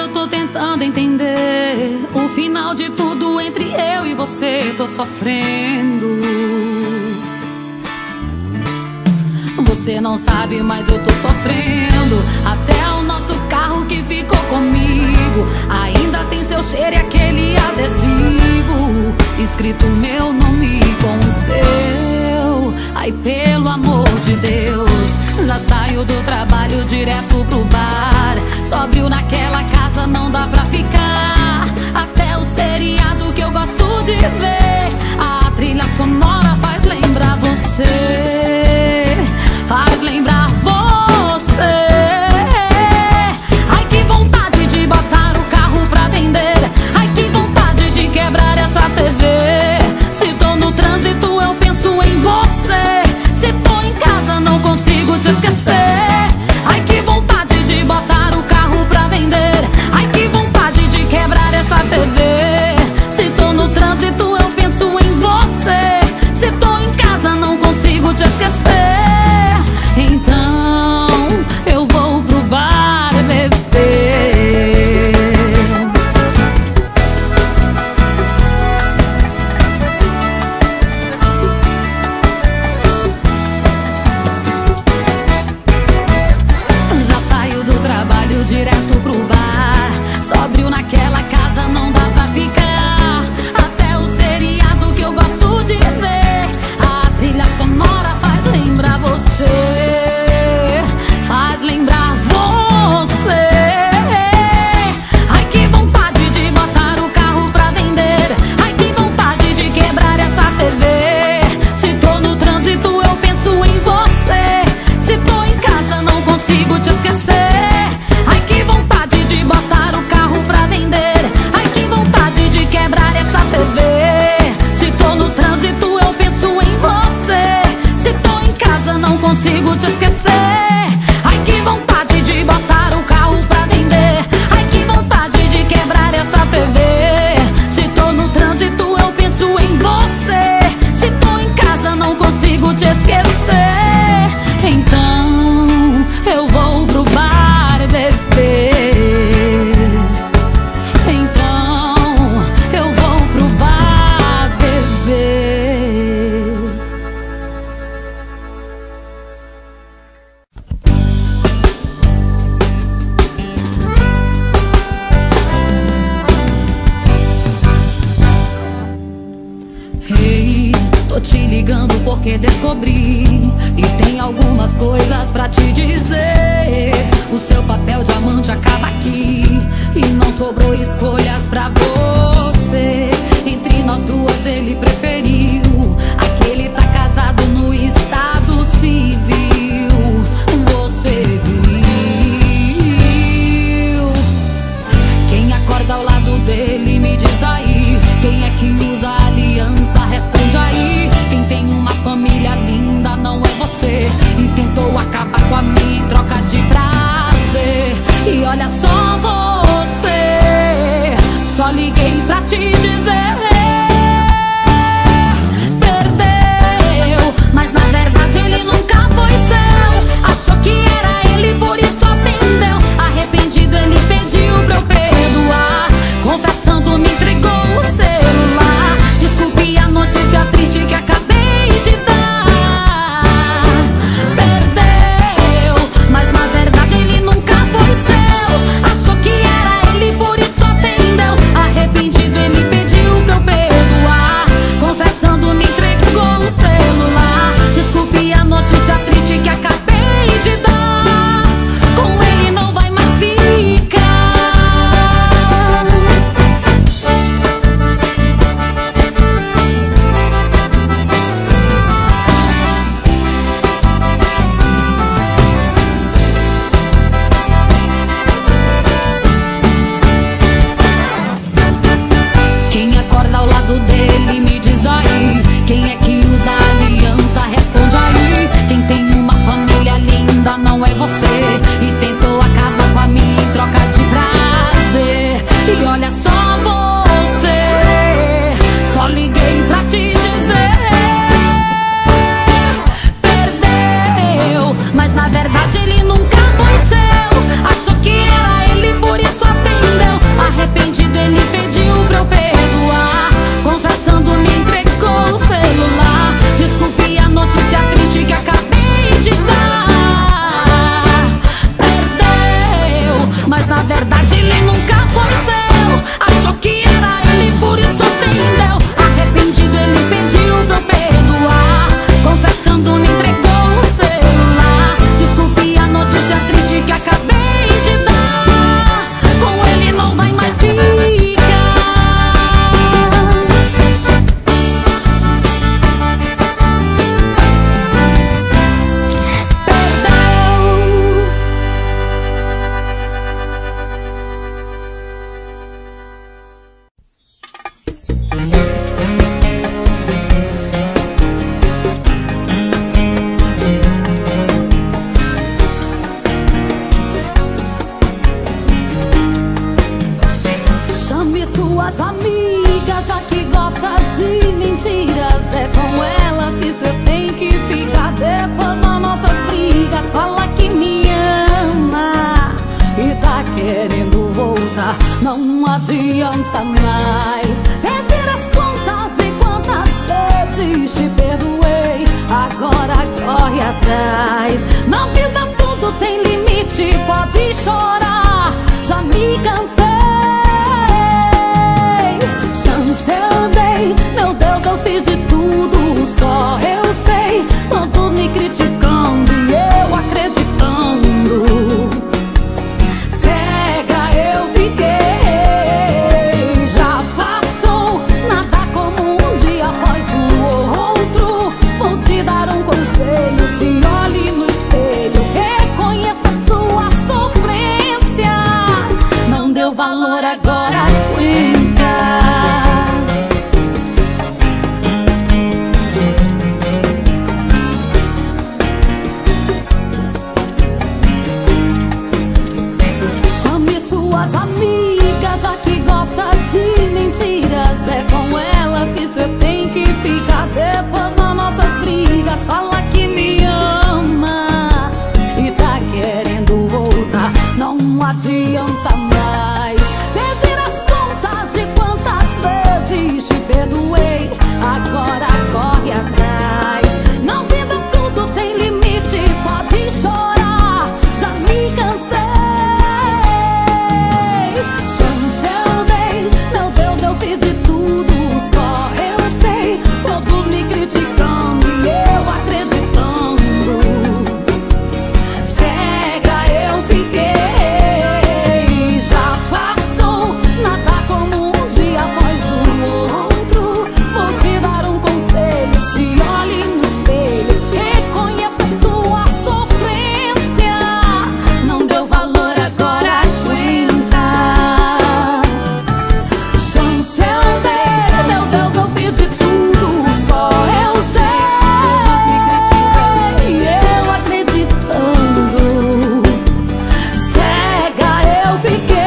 eu tô tentando entender o final de tudo entre eu e você. Tô sofrendo. Você não sabe, mas eu tô sofrendo. Até o nosso carro que ficou comigo ainda tem seu cheiro e aquele adesivo escrito meu nome com o seu. Ai, pelo amor de Deus, já saio do trabalho direto pro bar. Sóbrio naquela casa não dá pra ficar. Até o seriado que eu gosto de ver, a trilha sonora faz lembrar você. Faz lembrar você. Ai, que vontade de botar o carro pra vender. Ai, que vontade de quebrar essa TV. Se tô no trânsito eu penso em você. Se tô em casa não consigo te esquecer. Ai, que vontade de botar o carro pra vender. Ai, que vontade de quebrar essa TV. Se tô no trânsito eu penso em você. Se tô em casa não consigo te esquecer. Então eu vou pro bar beber. Já saio do trabalho direto pro bar. Sóbrio naquela casa não dá pra ficar. Até o seriado que eu gosto de ver, a trilha sonora faz lembrar você. Faz lembrar você. Ai, que vontade de botar o carro pra vender. Ai, que vontade de quebrar essa TV. Se tô no trânsito eu penso em você. Se tô em casa não consigo te esquecer. Ai, que vontade de botar o carro pra vender. Ai, que vontade de quebrar essa TV. Se tô no trânsito eu penso em você. Se tô em casa não consigo te esquecer. Ai, que vontade de botar o carro pra vender. Ai, que vontade de quebrar essa TV. Se tô no trânsito eu penso em você. Se tô em casa não consigo te esquecer. Então eu vou pro bar beber. Então eu vou pro bar beber. Ei, tô te ligando porque descobri e tem algumas coisas pra te dizer. O seu papel diamante acaba aqui e não sobrou escolhas pra você. Entre nós duas ele preferiu aquele tá casado no estado civil. Você viu? Quem acorda ao lado dele me diz aí. Quem é que usa aliança? Responde aí. Quem tem uma família linda não é você e tentou acabar com a minha em troca de prazer. E olha só você, só liguei pra te dizer. Perdeu, mas na verdade ele nunca foi seu. Achou que era ele, por isso atendeu. Arrependido ele pediu pra eu perdoar. Confessando me entregou o celular. Desculpe a notícia triste que acabei de dar. Perdeu, mas na verdade ele nunca foi seu. Achou que era ele, por isso atendeu. Arrependido ele pediu pra eu perdoar. Confessando me entregou o celular. Desculpe a notícia triste que acabei de dar. Com ele não vai mais ficar. Quem acorda ao lado dele me diz aí. Quem é que usa aliança? Responde aí. Quem tem uma família linda não é você e tentou acabar com a minha em troca de prazer. E olha só você, só liguei pra te dizer. Perdeu, mas na verdade ele nunca foi seu. Achou que era ele, por isso atendeu. ele nunca foi seu. Achou que era ele, por isso ofendeu. Arrependido ele pediu pra eu perdoar, confessando me entregou o celular. Desculpe a notícia triste que acabei de dar, com ele não vai mais ficar. Chame suas amigas, já que gosta de mentiras. É com elas que cê tem que ficar. Depois das nossas brigas, fala que me ama e tá querendo voltar. Não adianta mais pedir as contas e quantas vezes te perdoei. Agora corre atrás. Na vida tudo tem limite, pode chorar, já me cansei. Chance eu dei, meu Deus, eu fiz de tudo, só eu sei. Todos me criticando e eu acreditando. Cega eu fiquei. Já passou, nada como um dia após o outro. Vou te dar um conselho, se olhe no espelho, reconheça sua sofrência. Não deu valor, agora aguenta. É com elas que cê tem que ficar. Depois das nossas brigas, fala que me ama e tá querendo voltar. Não adianta mais pedir as contas de quantas vezes te perdoei. Agora corre atrás. Na vida tudo tem limite, pode chorar, já me cansei. Chance eu dei, meu Deus, eu fiz de tudo, só eu sei. Todos me criticando e eu acreditando. Cega eu fiquei. Já passou, nada como um dia após o outro. Vou te dar um conselho, se olhe no espelho, reconheça sua sofrência. Não deu valor, agora aguenta. Chance eu dei, meu Deus, eu fiz de tudo, só eu sei. Eu acreditando. Cega eu fiquei.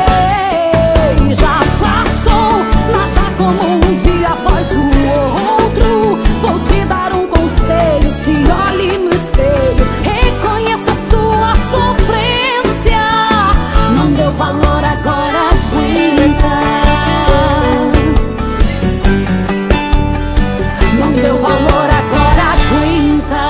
Já passou, nada como um dia após o outro. Vou te dar um conselho, se olhe no espelho, reconheça sua sofrência. Não deu valor, agora aguenta. Não deu valor, agora aguenta.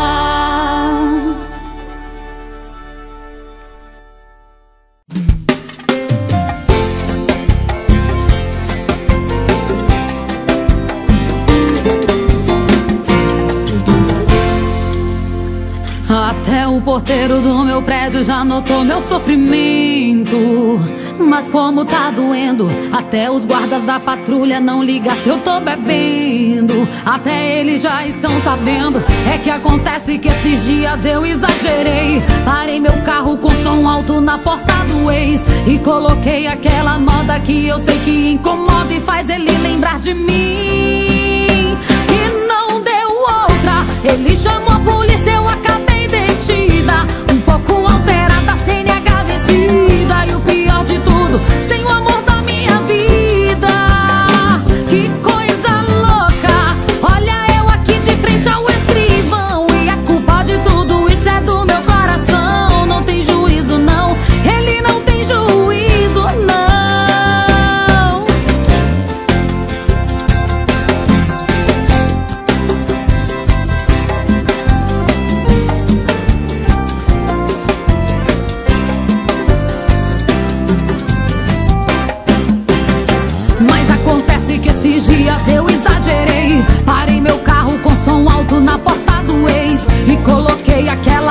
Até o porteiro do meu prédio já notou meu sofrimento. Mas como tá doendo, até os guardas da patrulha não ligam se eu tô bebendo. Até eles já estão sabendo. É que acontece que esses dias eu exagerei. Parei meu carro com som alto na porta do ex e coloquei aquela moda que eu sei que incomoda e faz ele lembrar de mim. E não deu outra, ele chamou a polícia, eu acabei detida, um pouco alterada, CNH vencida. E o pior de tudo, sem o amor da minha vida. Que coisa louca, olha eu aqui de frente ao escrivão, e a culpa de tudo isso é do meu coração. Não tem juízo não, ele não tem juízo não.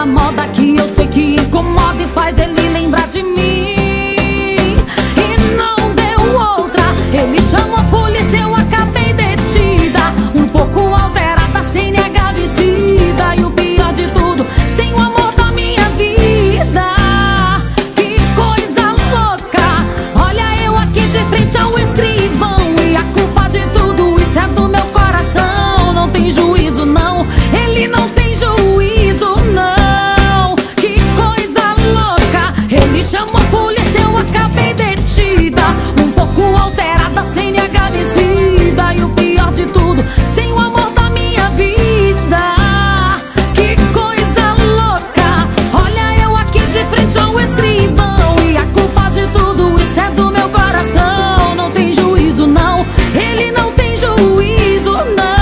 nova moda que eu sei que incomoda e faz ele lembrar de mim. E não deu outra, ele chamou a polícia, eu acabei detida, um pouco alterada, sem negar visita. E o pior de tudo, sem o amor da minha vida. Que coisa louca, olha eu aqui de frente ao escrivão, e a culpa de tudo isso é do meu coração. Não tem juízo não, ele não tem juízo não. Que coisa louca, ele chamou a polícia, eu acabei detida, um pouco alterada, sem negar visita. E o pior de tudo, sem o amor da minha vida. Que coisa louca, olha eu aqui de frente ao escrivão, e a culpa de tudo isso é do meu coração. Não tem juízo não, ele não tem juízo não.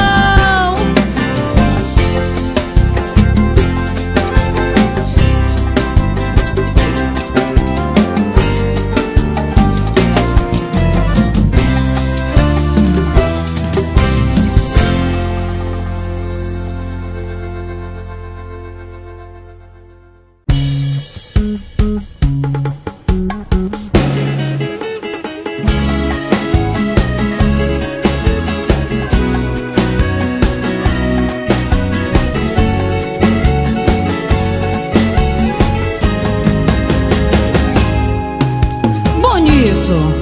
Bonito,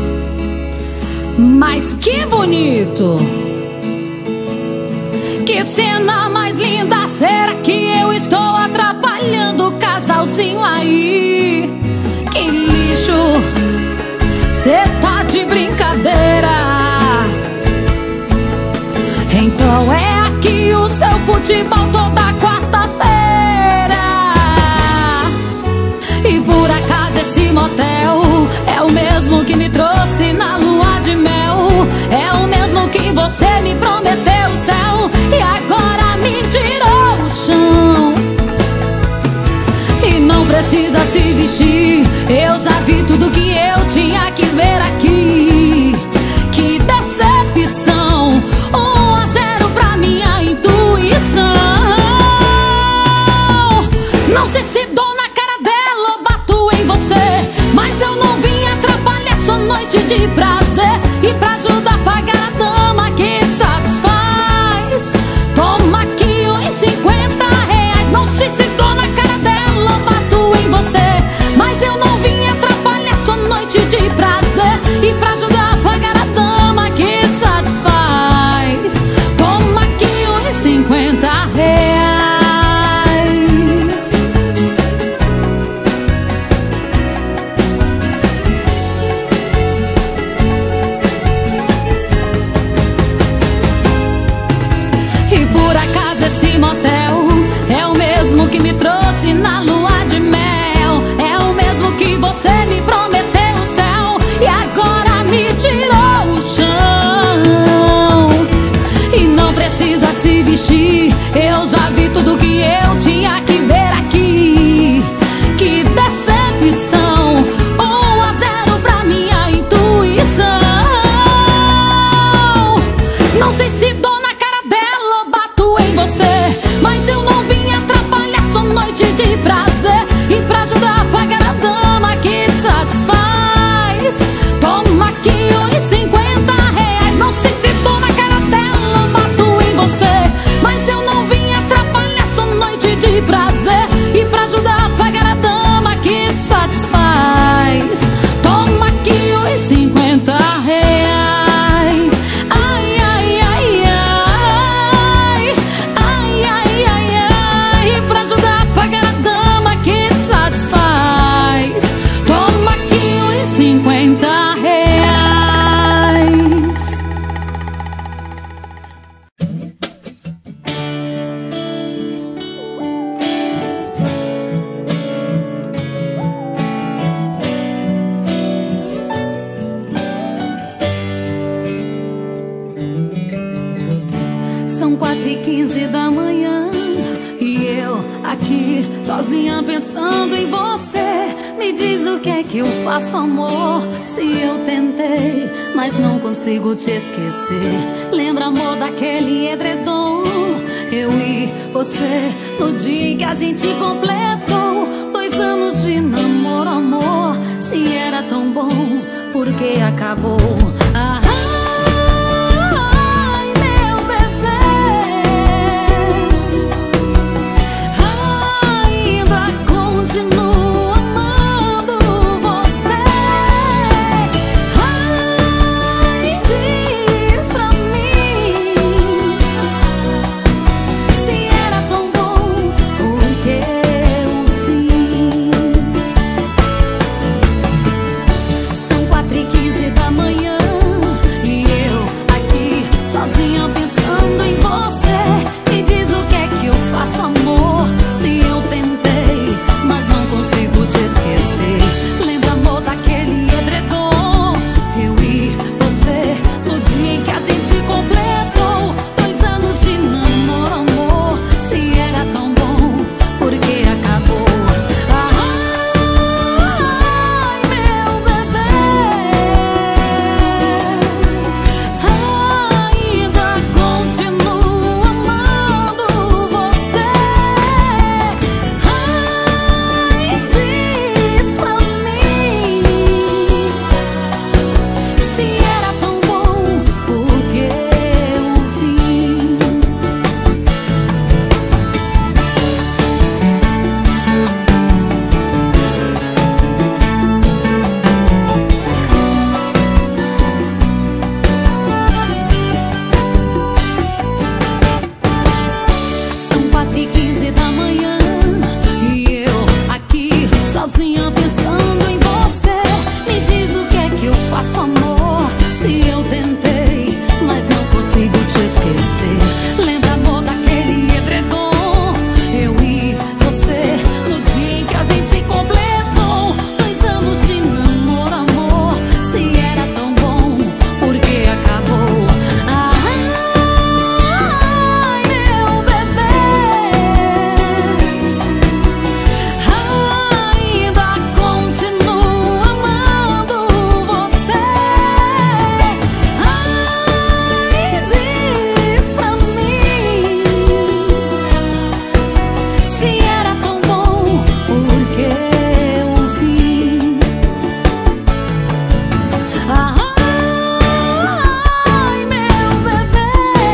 mas que bonito. Que cena mais linda, será que eu estou atrapalhando o casalzinho aí? Que lixo, cê tá de brincadeira. Então é aqui o seu futebol toda quarta-feira. E por acaso esse motel é o mesmo que me trouxe na lua de mel, é o mesmo que você me prometeu o céu e agora me tirou o chão. E não precisa se vestir, eu já vi tudo que eu tinha que ver aqui. Que decepção, 1-0 pra minha intuição. Não sei se dou na cara dela ou bato em você, mas eu não vim atrapalhar sua noite de prazer. E pra ajudar a pagar a dama que te satisfaz, toma aqui uns 50 reais. Não sei se dou na cara dela ou bato em você, mas eu não vim atrapalhar sua noite de prazer. E pra ajudar a pagar a dama que te satisfaz, toma aqui uns 50 reais. E por acaso esse motel é o mesmo que me trouxe na lua de mel, é o mesmo que você me prometeu o céu e agora me tirou o chão. E não precisa se vestir, eu já vi tudo que eu tinha que ver aqui. Que decepção, 1-0 pra minha intuição. Não sei se dou na cara dela ou bato em você, mas eu não vim atrapalhar sua noite de prazer. E pra ajudar a pagar a dama que te satisfaz, toma aqui uns 50 reais. Não sei se dou na cara dela ou bato em você, mas eu não vim atrapalhar sua noite de prazer. E pra ajudar a pagar a dama que te satisfaz, toma aqui uns 50 reais. Ai, ai, ai, ai, ai, ai, ai, ai. E pra ajudar a pagar a dama que te satisfaz, toma aqui uns 50 reais. São 4h15 da manhã e eu aqui sozinha pensando em você. Me diz o que é que eu faço, amor, se eu tentei, mas não consigo te esquecer. Lembra, amor, daquele edredom eu e você, no dia em que a gente completou 2 anos de namoro, amor. Se era tão bom, por que acabou? Ai, meu bebê, ainda continuo amando você. Ai, diz pra mim, se era tão bom, por que o fim? São 4h15 da manhã e eu aqui sozinha pensando em você. Me diz o que é que eu faço, amor, se eu tentei, mas não consigo te esquecer. Lembra, amor, daquele edredom, eu e você, no dia em que a gente completou 2 anos de namoro, amor. Se era tão bom, por que acabou? Ai, meu bebê, ainda continuo amando você. Ai, diz pra mim, se era tão bom, por que o fim? São 4h15 da manhã e eu aqui sozinha pensando em você. Me diz o que é que eu faço, amor, se eu tentei, mas não consigo te esquecer. Lembra, amor, daquele edredom, eu e você, no dia em que a gente completou 2 anos de namoro, amor. Se era tão bom, por que acabou? Ai, meu bebê, ainda continuo amando você. Ai, diz pra mim, se era tão bom, por que o fim? Ai, meu bebê,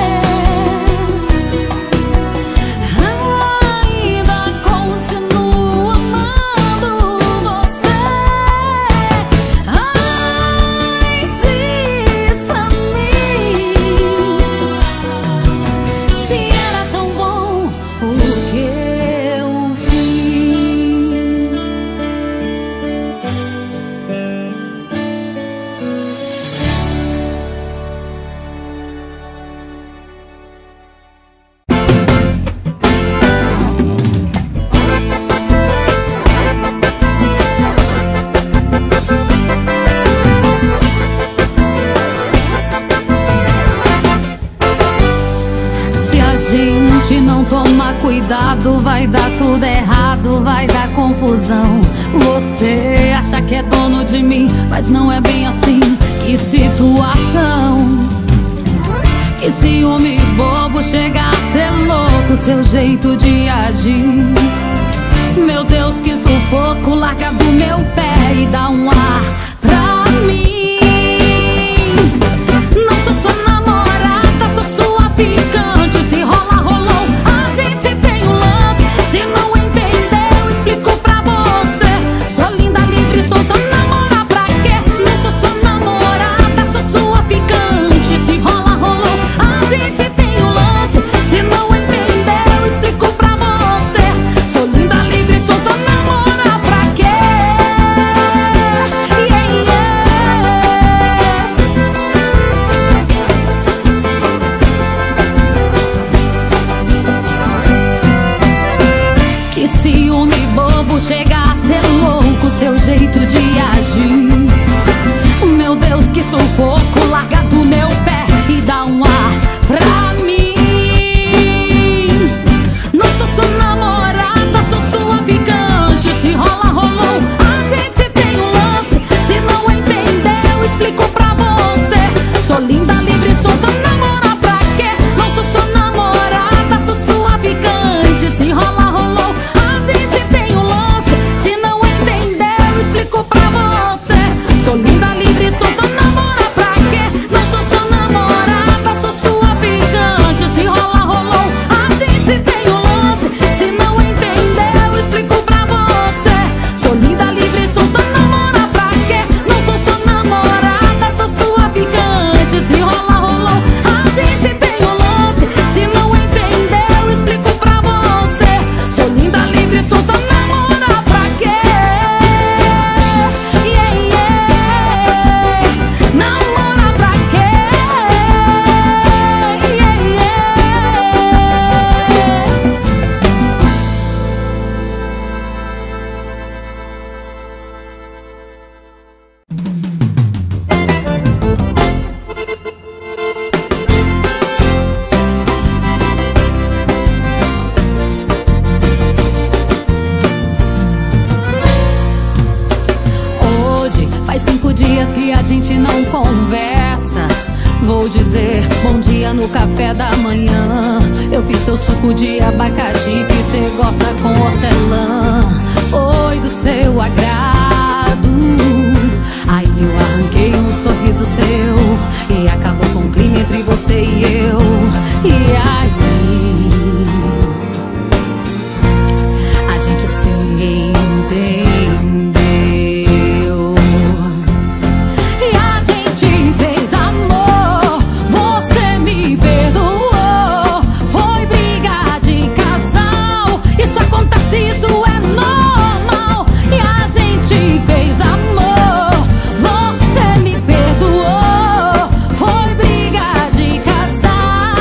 ainda continuo amando você. Ai, diz pra mim, se era tão bom, por que o fim? Se a gente não tomar cuidado, vai dar tudo errado, vai dar confusão. Você acha que é dono de mim, mas não é bem assim. Que situação, que ciúme bobo, chega a ser louco seu jeito de agir. Meu Deus, que sufoco, larga do meu pé e dá um ar pra mim. Não sou sua namorada, sou sua ficante. Se rola, rolou, a gente tem um lance. Se não entendeu, explico pra você. Sou linda, livre, solta, namorar pra quê? Não sou sua namorada, sou sua ficante. Se rola, rolou, a gente tem um lance. Se não entendeu, explico pra você. Sou linda, livre, solta, namorar pra quê? Yeah, livre, solta, namora pra quê? Não sou sua namorada, sou sua ficante. Se rola, rolou, a gente tem um lance. Se não entendeu, eu explico pra você. Sou linda, livre, solta, namora pra quê? Não sou sua namorada, sou sua ficante. Se rola, rolou, a gente tem um lance. Se não entendeu, eu explico pra você. Sou linda, livre, solta, namora pra quê? Yeah, yeah. Namora pra quê? Yeah, yeah. Hoje faz 5 dias que a gente não conversa. Vou dizer bom dia no café da manhã. Eu fiz seu suco de abacaxi que cê gosta com hortelã. Foi do seu agrado. Aí eu arranquei um sorriso seu e acabou com o clima entre você e eu. E aí a gente se entendeu. E a gente fez amor, você me perdoou. Foi briga de casal, isso acontece, isso é normal. E a gente fez amor, você me perdoou. Foi briga de casal.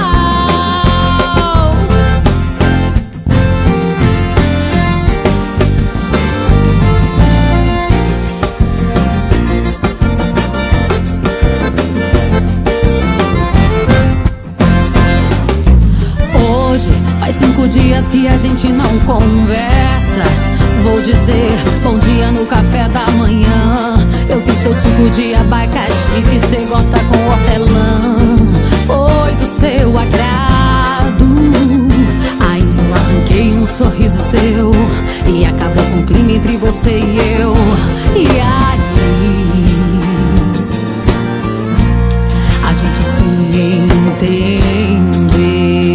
Hoje faz 5 dias que a gente não conversa. Vou dizer bom dia no café da manhã. Eu fiz seu suco de abacaxi que cê gosta com hortelã. Foi do seu agrado. Aí eu arranquei um sorriso seu e acabou com o clima entre você e eu. E aí a gente se entendeu.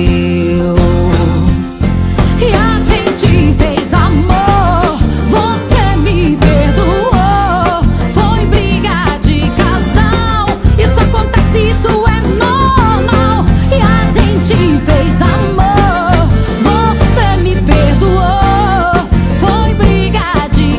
E a gente fez amor, você me perdoou. Foi briga de casal, isso acontece, isso é normal. E a gente fez amor, você me perdoou. Foi briga de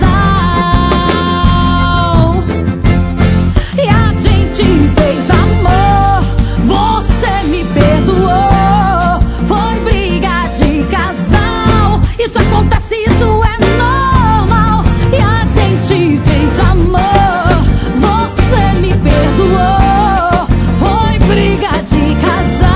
casal. E a gente fez amor, você me perdoou. Foi briga de casal, isso acontece, isso é normal. E a gente fez amor, você me perdoou. Foi briga de casal.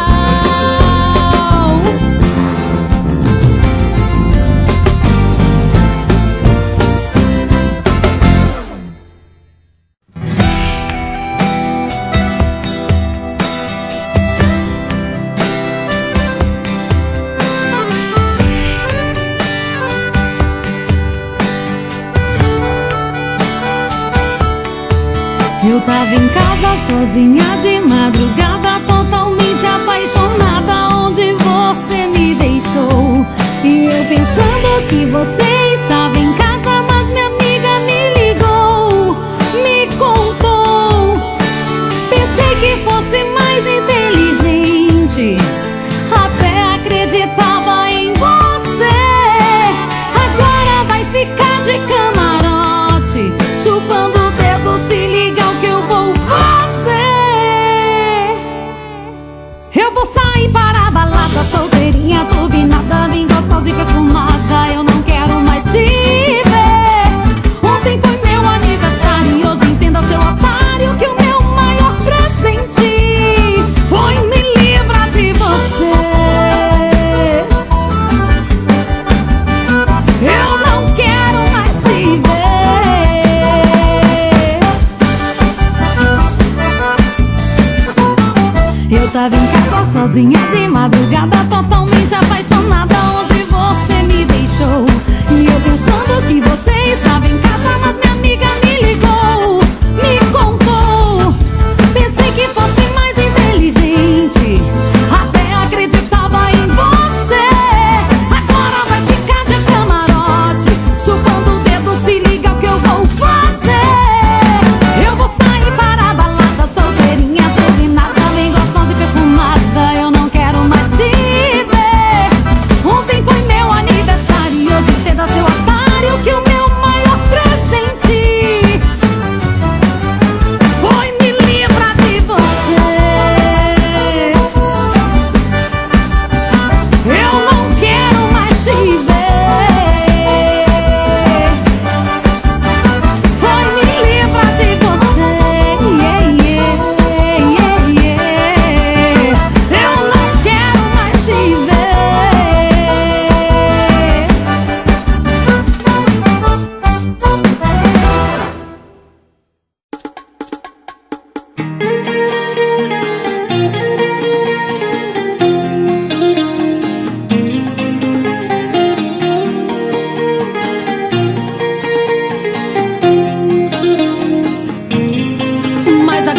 Eu tava em casa sozinha de madrugada, totalmente apaixonada, onde você me deixou. E eu pensando que você estava em casa, mas minha amiga me ligou, me contou. Pensei que fosse mais inteligente, até acreditava em você. Agora vai ficar de camarote, chupando o dedo, se liga o que eu vou fazer. Eu vou sair para a balada, solteirinha, turbinada, bem gostosa e perfumada. Eu não quero mais te ver. Ontem foi meu aniversário e hoje entenda, seu otário, que o meu maior presente foi me livrar de você. Eu não quero mais te ver. Eu tava em casa sozinha de madrugada, totalmente apaixonada, onde você me deixou. E eu pensando que você estava em casa, mas minha amiga me ligou, me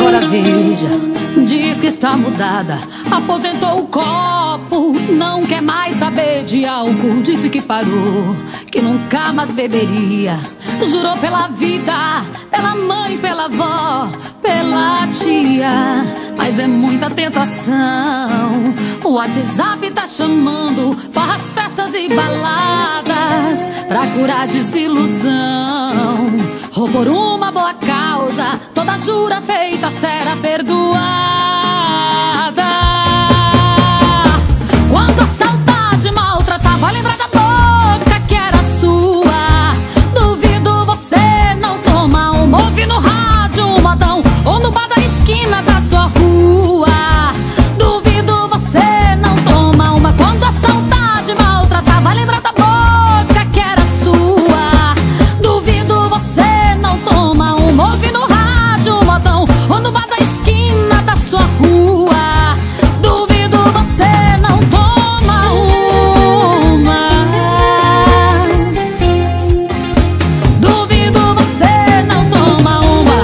agora veja, diz que está mudada, aposentou o copo, não quer mais saber de álcool. Disse que parou, que nunca mais beberia. Jurou pela vida, pela mãe, pela avó, pela tia, mas é muita tentação. O WhatsApp tá chamando, farras, festas e baladas pra curar desilusão. Ou por uma boa causa, toda jura feita será perdoada. Quando a saudade maltratava, lembra da boca que era sua. Duvido você não toma uma, ouve no rádio um modão, ou no bar da esquina da sua rua. Duvido você não toma uma. Quando a saudade maltratava, lembra da boca que era sua. Duvido você não toma uma, ouve no rádio um modão, ou no bar da esquina da sua rua. Duvido você não toma uma. Duvido você não toma uma.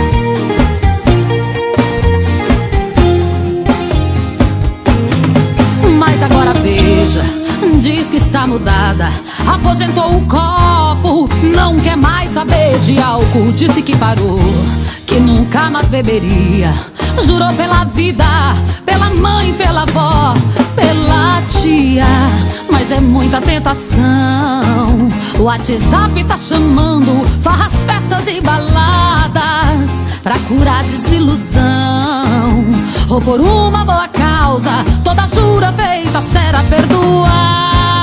Mas agora veja, diz que está mudada, aposentou o copo, não quer mais saber de álcool. Disse que parou, que nunca mais beberia. Jurou pela vida, pela mãe, pela avó, pela tia, mas é muita tentação. O WhatsApp tá chamando, farras, festas e baladas pra curar desilusão. Ou por uma boa causa, toda jura feita será perdoada.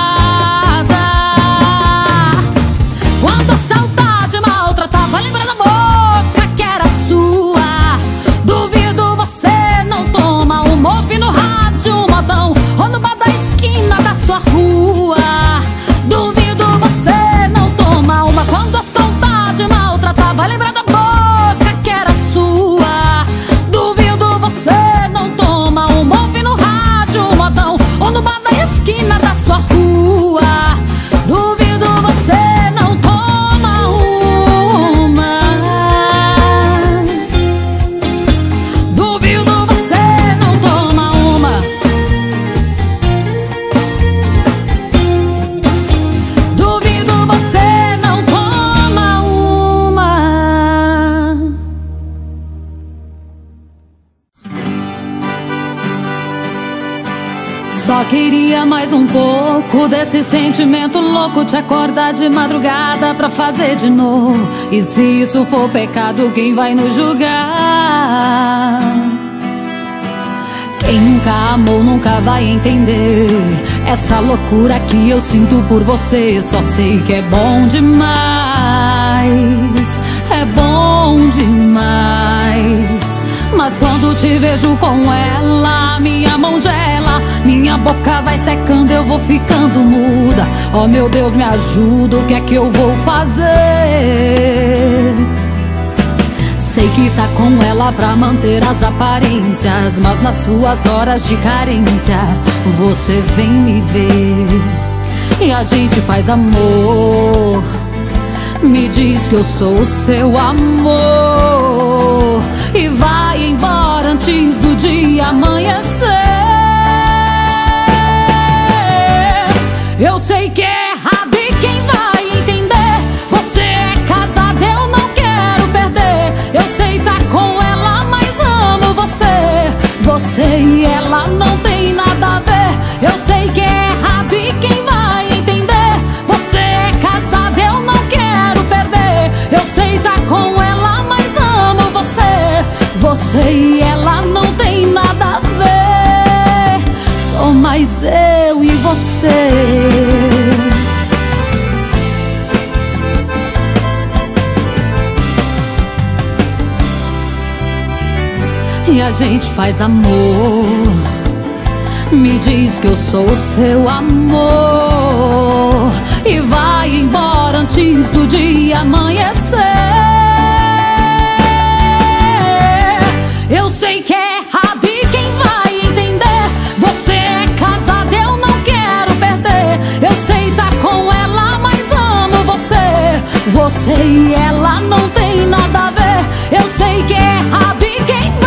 Quando a saudade maltratava, lembra da boca que era sua. Duvido você não toma uma, ouve no rádio um modão, ou no bar da esquina da sua rua. Duvido você não toma uma. Quando a saudade maltratava, lembra da boca que era sua. Duvido você não toma uma, ouve no rádio um modão, ou no bar da esquina da sua rua. Duvido você não toma uma. Duvido você não toma uma. Duvido você não toma uma. Só queria mais um pouco desse sentimento louco, te acordar de madrugada pra fazer de novo. E se isso for pecado, quem vai nos julgar? Quem nunca amou nunca vai entender essa loucura que eu sinto por você. Só sei que é bom demais, é bom demais. Mas quando te vejo com ela, minha mão gela, minha boca vai secando, eu vou ficando muda. Oh meu Deus, me ajuda, o que é que eu vou fazer? Sei que tá com ela pra manter as aparências, mas nas suas horas de carência você vem me ver e a gente faz amor. Me diz que eu sou o seu amor e vai embora antes do dia amanhecer. Eu sei que é errado e quem vai entender? Você é casada, eu não quero perder. Eu sei tá com ela, mas amo você. Você e ela não tem nada a ver. Eu sei que é errado e quem vai entender? Você é casada, eu não quero perder. Eu sei tá com ela, mas amo você. Você e ela não tem nada a ver. Sou mais eu e você. E a gente faz amor. Me diz que eu sou o seu amor e vai embora antes do dia amanhecer. Eu sei que é errado e quem vai entender? Você é casada, eu não quero perder. Eu sei tá com ela, mas amo você. Você e ela não tem nada a ver. Eu sei que é errado e quem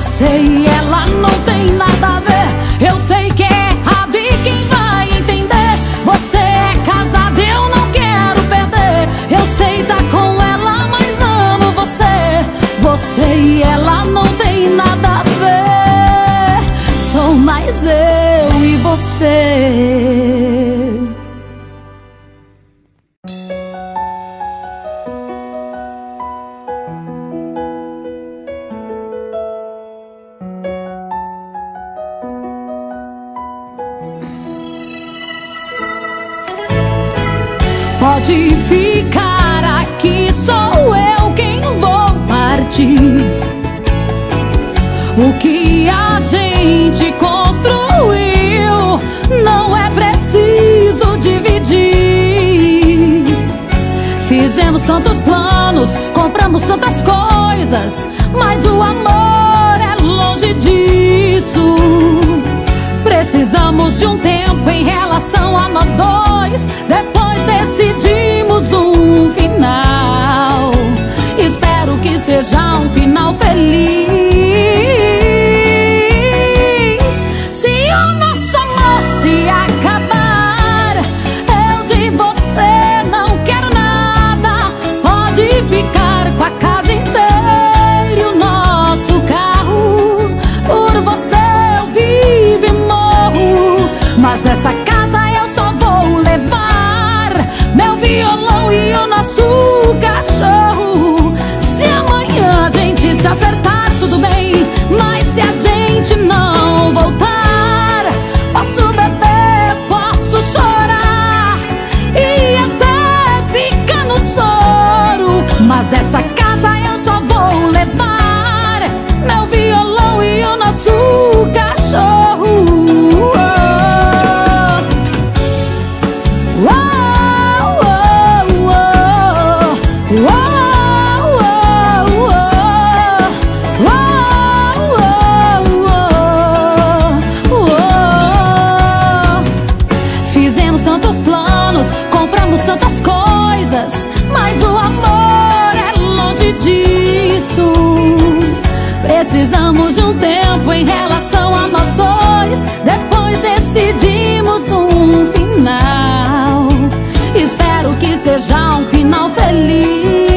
Você e ela não tem nada a ver. Eu sei que é errado e quem vai entender? Você é casado, eu não quero perder. Eu sei tá com ela, mas amo você. Você e ela não tem nada a ver. Sou mais eu e você. Pode ficar aqui, sou eu quem vou partir. O que a gente construiu não é preciso dividir. Fizemos tantos planos, compramos tantas coisas, mas o amor é longe disso. Precisamos de um tempo em relação a nós dois. Depois decidimos um final. Espero que seja um final feliz. Se o nosso amor se acabar, eu de você não quero nada. Pode ficar com a casa inteira e o nosso carro. Por você eu vivo e morro, mas dessa casa eu só vou levar meu violão e o nosso cachorro. Se amanhã a gente se acertar, tudo bem, mas se a gente não voltar, posso beber, posso chorar e até ficar no soro, mas dessa casa eu só vou levar meu violão e o nosso cachorro. Fizemos tantos planos, compramos tantas coisas, mas o amor é longe disso. Precisamos de um tempo em relação a nós dois. Depois decidimos um final. Espero que seja um final feliz.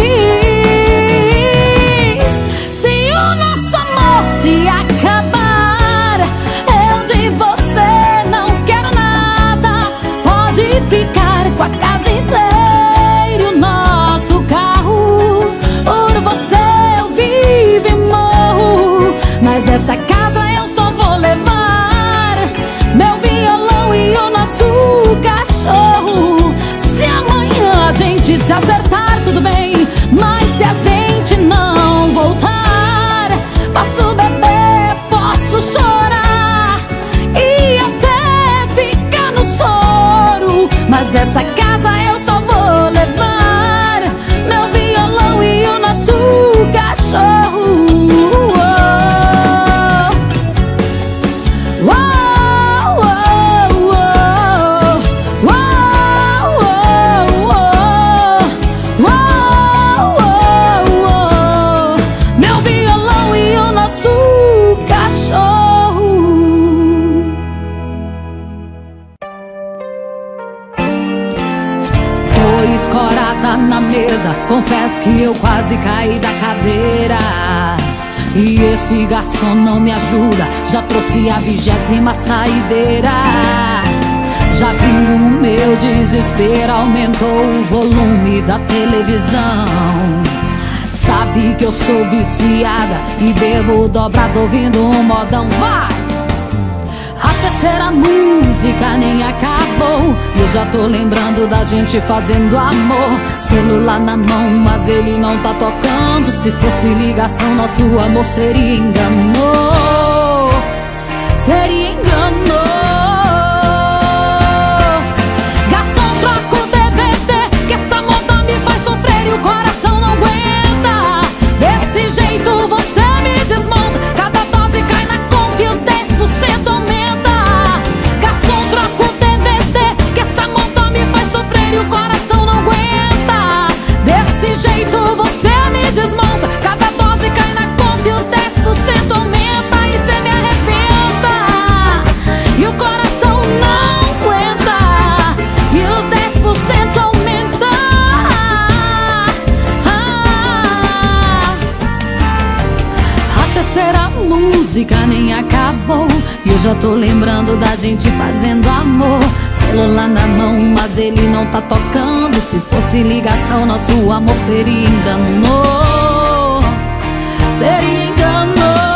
Se o nosso amor se acabar, eu de você não quero nada. Pode ficar com a casa inteira e o nosso carro. Por você eu vivo e morro, mas dessa casa eu só vou levar meu violão e o nosso cachorro. Se amanhã a gente se acertar, tudo bem, mas se a gente não voltar, posso beber, posso chorar e até ficar no soro, mas dessa casa eu só vou levar meu violão e o nosso cachorro. Escorada na mesa, confesso que eu quase caí da cadeira. E esse garçom não me ajuda, já trouxe a 20ª saideira. Já viu o meu desespero, aumentou o volume da televisão. Sabe que eu sou viciada e bebo dobrado ouvindo um modão. Vai! A terceira música nem acabou e eu já tô lembrando da gente fazendo amor. Celular na mão, mas ele não tá tocando. Se fosse ligação, nosso amor seria enganou. Seria enganou. Garçom, troca o DVD, que essa moda me faz sofrer e o coração não aguenta. Desse jeito você me desmonta, cada dose cai na conta e os 10% aumenta. Garçom, troca o DVD, que essa moda me faz sofrer e o coração não aguenta. Desse jeito você me desmonta, cada dose cai na conta e os 10% aumenta. música nem acabou e eu já tô lembrando da gente fazendo amor. Celular na mão, mas ele não tá tocando. Se fosse ligação, nosso amor seria engano. Seria engano.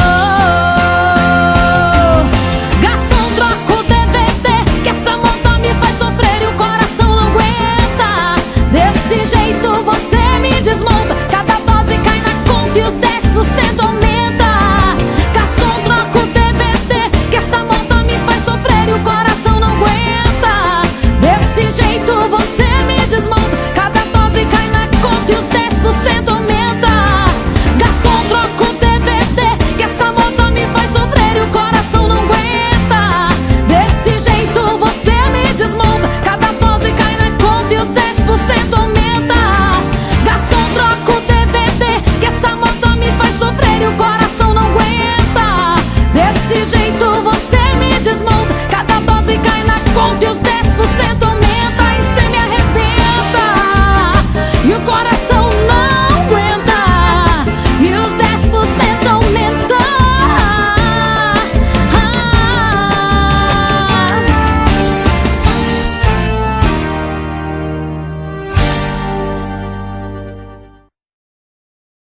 Garçom, troca o DVD, que essa moda me faz sofrer e o coração não aguenta. Desse jeito você me desmonta, cada dose cai na conta e os 10% aumenta. Garçom, troca o DVD, que essa moda me faz sofrer e o coração não aguenta. Desse jeito você me desmonta, cada dose cai na conta e os 10% aumenta. Garçom, troca o DVD, que essa moda me faz sofrer e o coração não aguenta. Desse jeito você me desmonta, cada dose cai na conta e os 10% aumenta. Garçom, troca o DVD, que essa moda me faz sofrer e o coração não aguenta. Desse jeito você me desmonta, cada dose cai na conta e os 10%